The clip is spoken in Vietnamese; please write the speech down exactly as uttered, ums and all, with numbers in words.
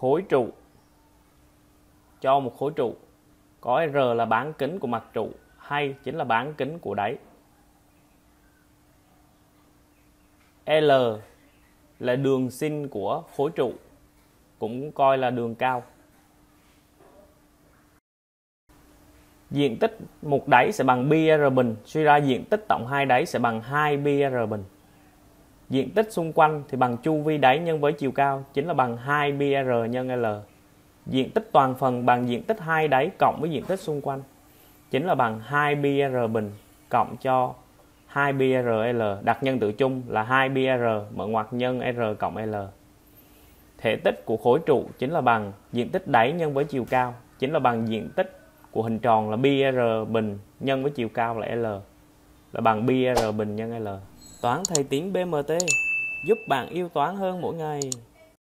khối trụ cho một khối trụ có R là bán kính của mặt trụ hay chính là bán kính của đáy. L là đường sin của khối trụ, cũng coi là đường cao. Diện tích một đáy sẽ bằng pi r bình, suy ra diện tích tổng hai đáy sẽ bằng hai pi r bình. Diện tích xung quanh thì bằng chu vi đáy nhân với chiều cao, chính là bằng hai pi r nhân L. Diện tích toàn phần bằng diện tích hai đáy cộng với diện tích xung quanh, chính là bằng hai pi r bình cộng cho hai pi r L. Đặt nhân tử chung là hai pi r, mở ngoặc nhân R cộng L. Thể tích của khối trụ chính là bằng diện tích đáy nhân với chiều cao, chính là bằng diện tích của hình tròn là pi r bình nhân với chiều cao là L, là bằng pi r bình nhân L. Toán thầy Tiến bê em tê giúp bạn yêu toán hơn mỗi ngày.